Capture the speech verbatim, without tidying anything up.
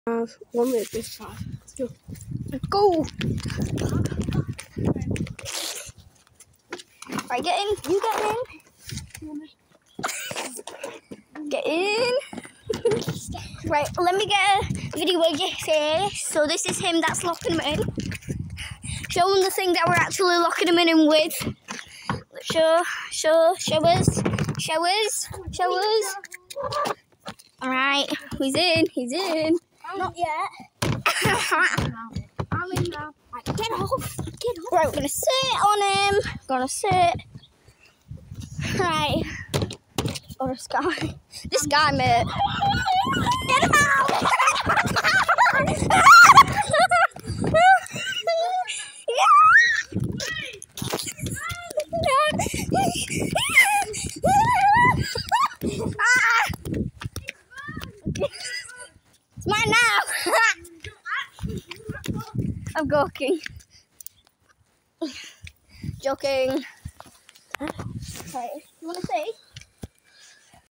Have one minute this time. Let's go. Let's go. Right, get in. You get in. Get in. Right, let me get a video of your face. So this is him that's locking him in. Show him the thing that we're actually locking him in with. Show, show, show us, show us, show us. All right, he's in, he's in. Not yet. I'm in now. Right, get off, get off. Right, we're gonna sit on him. Gonna sit. Right. Oh, this guy. This guy, mate. Get him out! It's mine now. I'm joking. Joking. Okay, you wanna see?